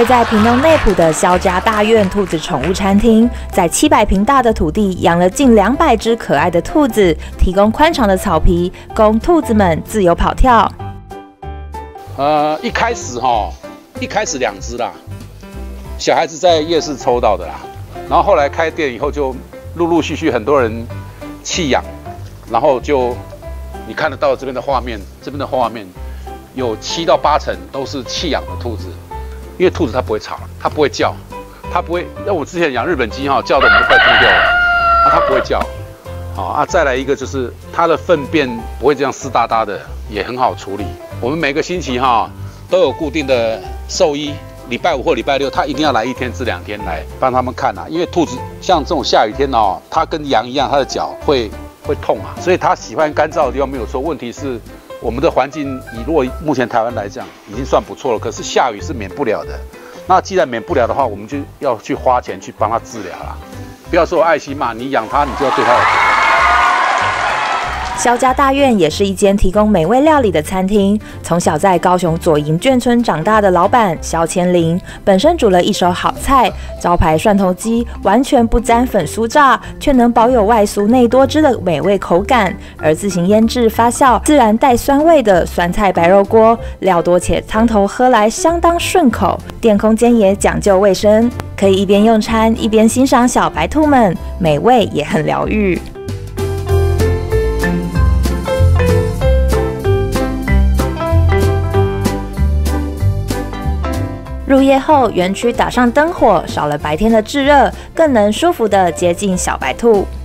位在屏东内埔的萧家大院兔子宠物餐厅，在700坪大的土地养了近200只可爱的兔子，提供宽敞的草皮，供兔子们自由跑跳。 一开始2只啦，小孩子在夜市抽到的啦，然后后来开店以后就陆陆续续很多人弃养，然后就你看得到这边的画面，有7到8成都是弃养的兔子，因为兔子它不会吵，它不会叫，它不会。那我之前养日本鸡叫得我们都快疯掉了，它不会叫。再来一个就是它的粪便不会这样湿哒哒的，也很好处理。我们每个星期都有固定的兽医，礼拜5或礼拜6，他一定要来1天至2天来帮他们看因为兔子像这种下雨天它跟羊一样，它的脚会痛所以它喜欢干燥的地方没有错。问题是我们的环境如果目前台湾来讲已经算不错了，可是下雨是免不了的。那既然免不了的话，我们就要去花钱去帮它治疗啦。不要说我爱心嘛，你养它，你就要对它有责任。 萧家大院也是一间提供美味料理的餐厅。从小在高雄左营眷村长大的老板萧千林，本身煮了一手好菜，招牌蒜头鸡完全不沾粉酥炸，却能保有外酥内多汁的美味口感。而自行腌制发酵、自然带酸味的酸菜白肉锅，料多且汤头喝来相当顺口。店空间也讲究卫生，可以一边用餐一边欣赏小白兔们，美味也很疗愈。入夜后，园区打上灯火，少了白天的炙热，更能舒服地接近小白兔。